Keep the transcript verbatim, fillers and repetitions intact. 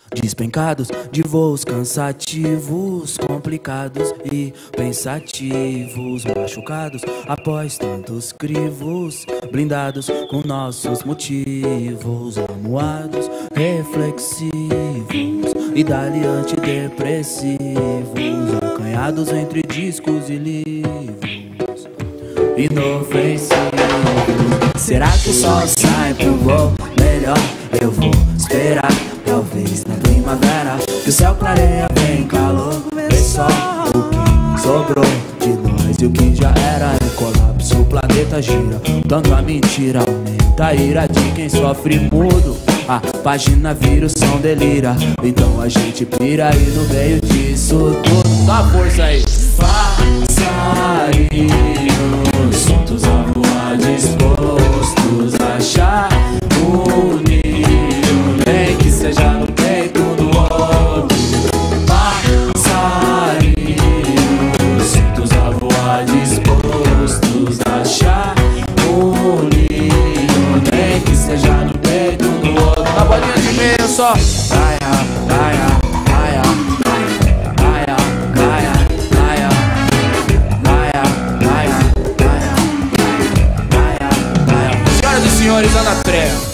despencados de voos cansativos, complicados e pensativos, machucados após tantos crivos, blindados com nossos motivos, amuados, reflexivos e dali antidepressivos, acanhados entre discos e livros, inofensivos. Será que o sol sai pro voo melhor? Eu vou esperar, talvez na primavera, que o céu clareia, vem calor, vê só o que sobrou de nós e o que já era. Em colapso o planeta gira, tanto a mentira aumenta a ira de quem sofre mudo. A página vira, o som delira, então a gente pira e no meio disso tudo dá força aí. Passarinhos soltos a voar, dispostos a achar um ninho, nem que seja no peito do outro. Passarinhos soltos a voar, dispostos a achar um ninho, nem que seja no peito do outro. Na bolinha de meio só. Gaia, gaia, gaia, gaia, gaia, gaia, gaia, gaia, gaia, gaia, gaia. Senhoras e senhores, Ana Treva.